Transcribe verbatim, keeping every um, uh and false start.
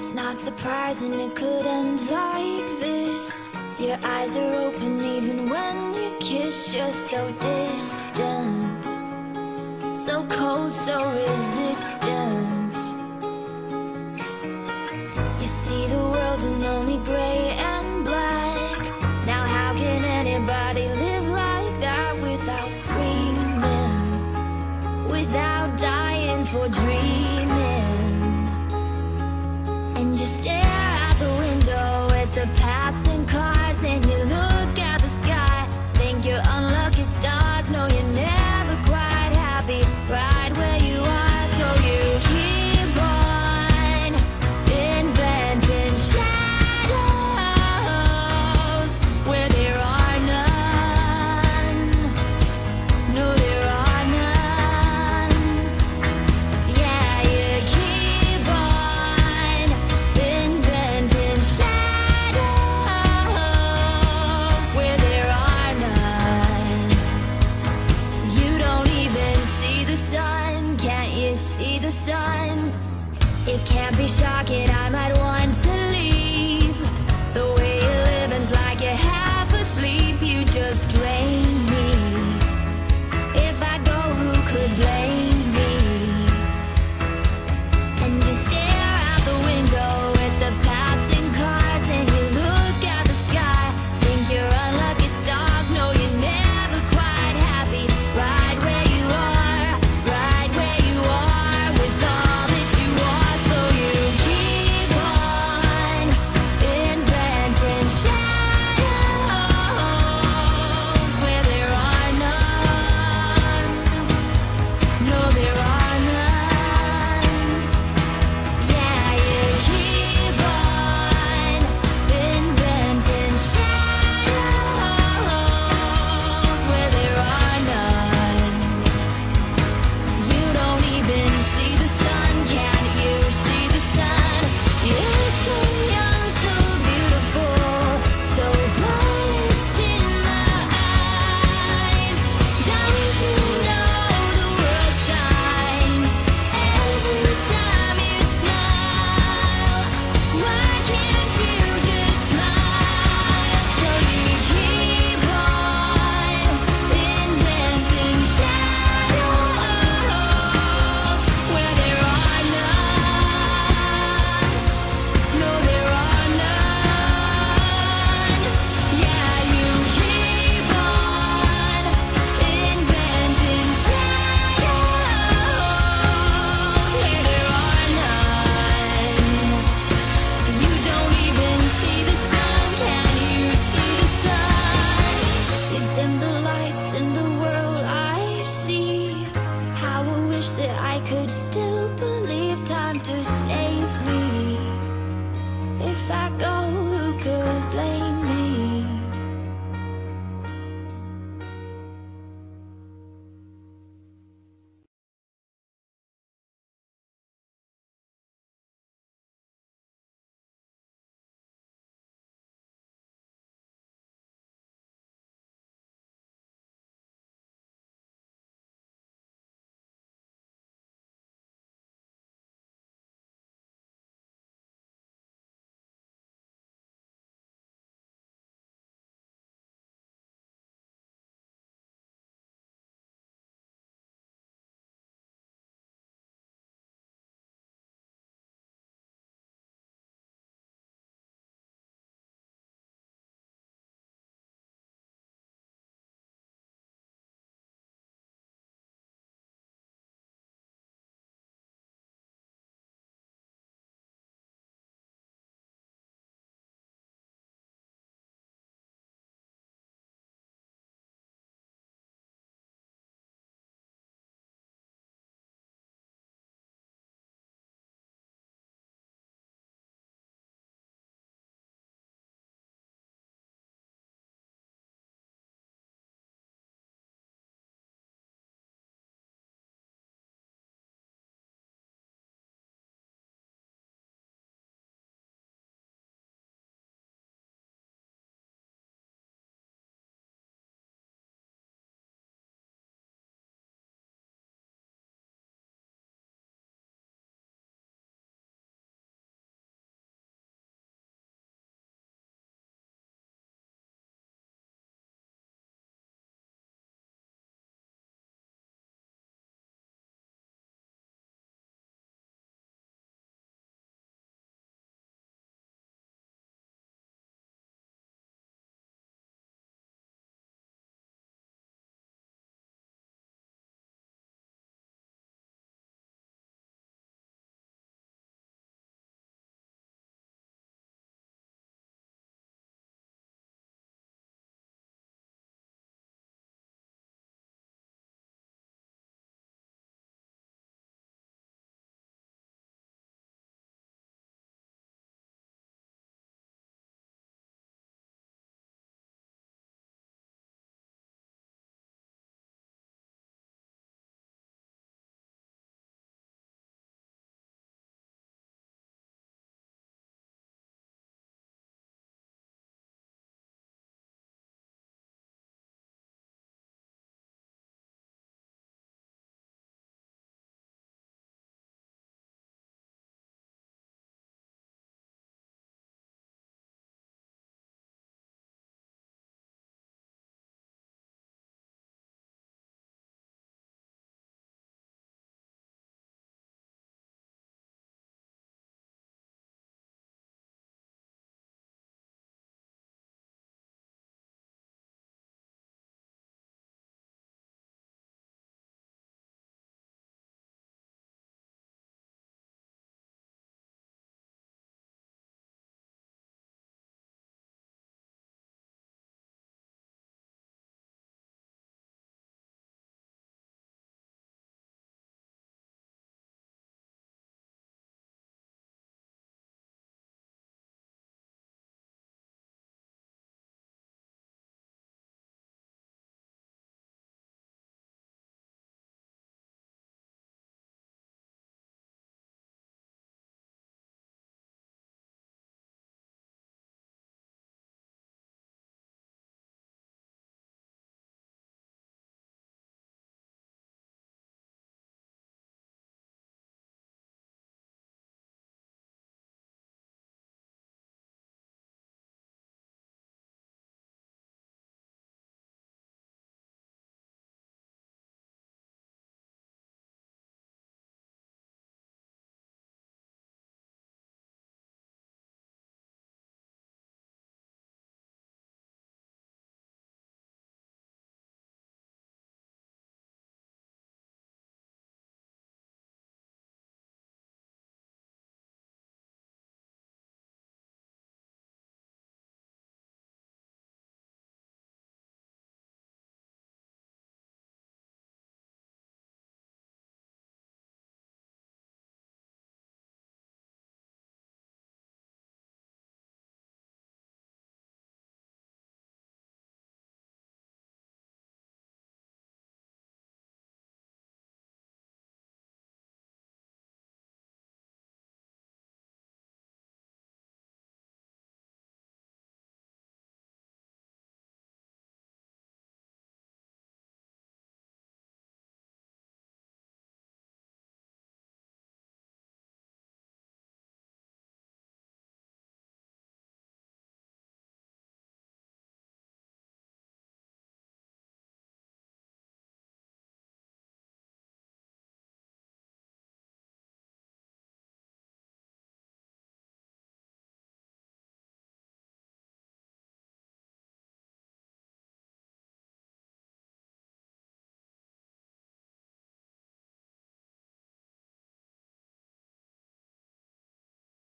Not surprising it could end like this. Your eyes are open even when you kiss. You're so distant, so cold, so resistant. You see the world in only gray and black. Now how can anybody live like that without screaming, without dying for dreaming? And you stare out the window at the passing cars, and you look at the sky, think you're unlucky stars. No, you're never quite happy right where you are. So you keep on inventing shadows where there are none. No, there are none. Yeah, you keep on inventing shadows where there are none. You don't even see the sun, can't you see the sun? It can't be shocking